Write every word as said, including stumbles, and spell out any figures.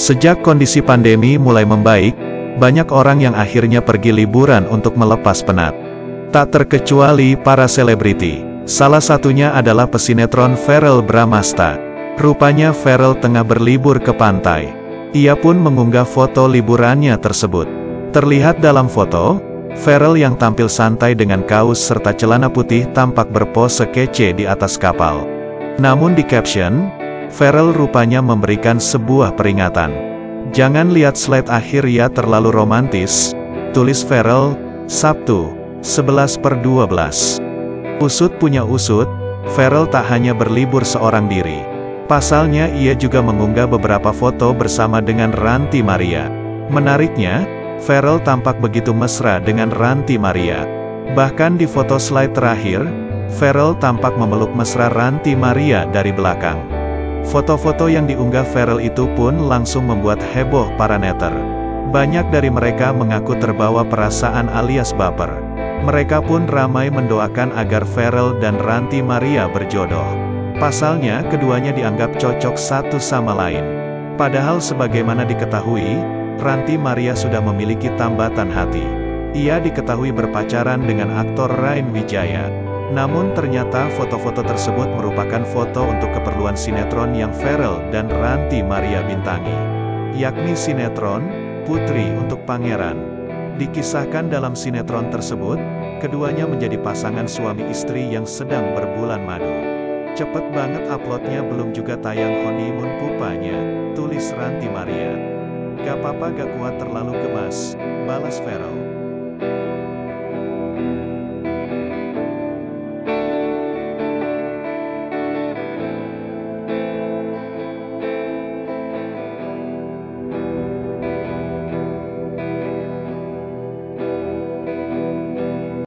Sejak kondisi pandemi mulai membaik, banyak orang yang akhirnya pergi liburan untuk melepas penat. Tak terkecuali para selebriti. Salah satunya adalah pesinetron Verrell Bramasta. Rupanya Verrell tengah berlibur ke pantai. Ia pun mengunggah foto liburannya tersebut. Terlihat dalam foto, Verrell yang tampil santai dengan kaos serta celana putih tampak berpose kece di atas kapal. Namun di caption, Verrell rupanya memberikan sebuah peringatan. "Jangan lihat slide akhir ya terlalu romantis," tulis Verrell, Sabtu, sebelas per dua belas. Usut punya usut, Verrell tak hanya berlibur seorang diri. Pasalnya ia juga mengunggah beberapa foto bersama dengan Ranty Maria. Menariknya, Verrell tampak begitu mesra dengan Ranty Maria. Bahkan di foto slide terakhir, Verrell tampak memeluk mesra Ranty Maria dari belakang. Foto-foto yang diunggah Verrell itu pun langsung membuat heboh para netter. Banyak dari mereka mengaku terbawa perasaan alias baper. Mereka pun ramai mendoakan agar Verrell dan Ranty Maria berjodoh. Pasalnya, keduanya dianggap cocok satu sama lain. Padahal sebagaimana diketahui, Ranty Maria sudah memiliki tambatan hati. Ia diketahui berpacaran dengan aktor Rain Wijaya. Namun ternyata foto-foto tersebut merupakan foto untuk keperluan sinetron yang Verrell dan Ranty Maria bintangi, yakni sinetron Putri untuk Pangeran. Dikisahkan dalam sinetron tersebut, keduanya menjadi pasangan suami istri yang sedang berbulan madu. "Cepet banget uploadnya, belum juga tayang honeymoon pupanya," tulis Ranty Maria. "Gak papa gak kuat terlalu gemas," balas Verrell.